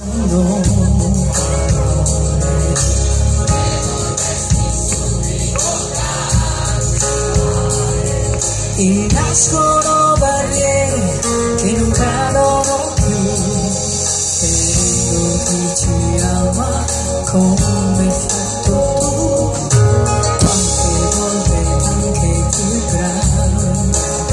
E nascono barriere che non cadono più, vedendo chi ci ama come hai fatto tu. Quante volte anche più grandi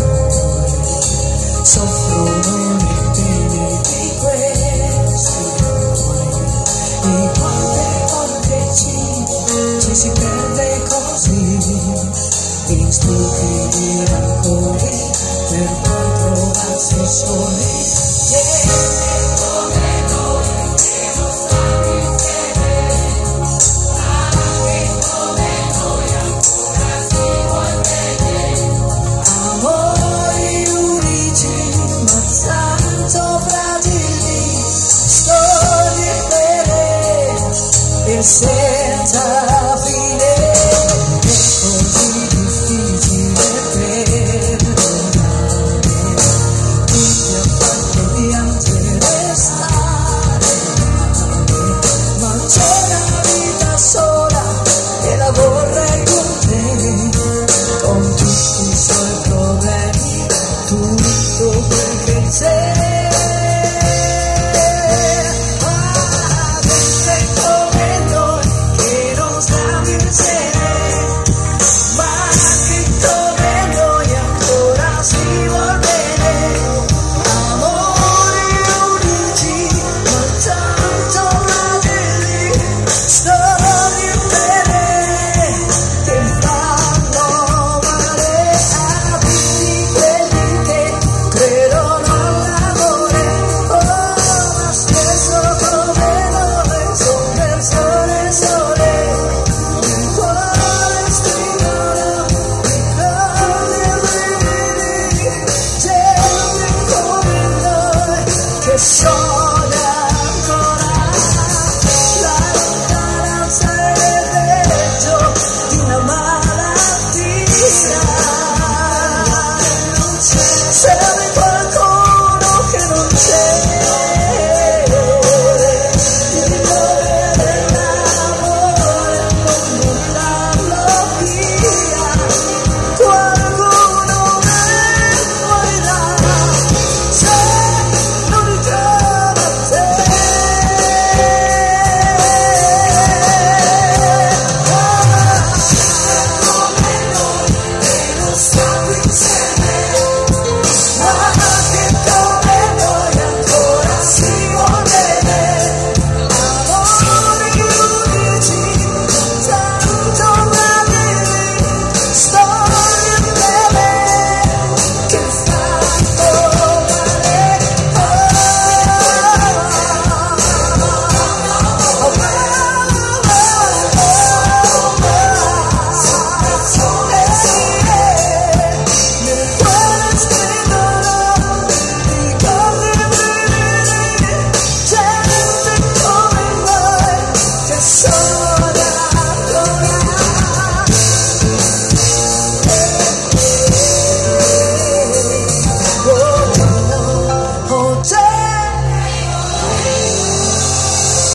soffrono le pene di questi amori, e quante volte ci si perde così in stupidi rancori per poi trovarsi soli. Gente come noi che non sanno fede, anche come noi ancora si vuol vedere. Amori unici ma tanto fragili, storie vere e senza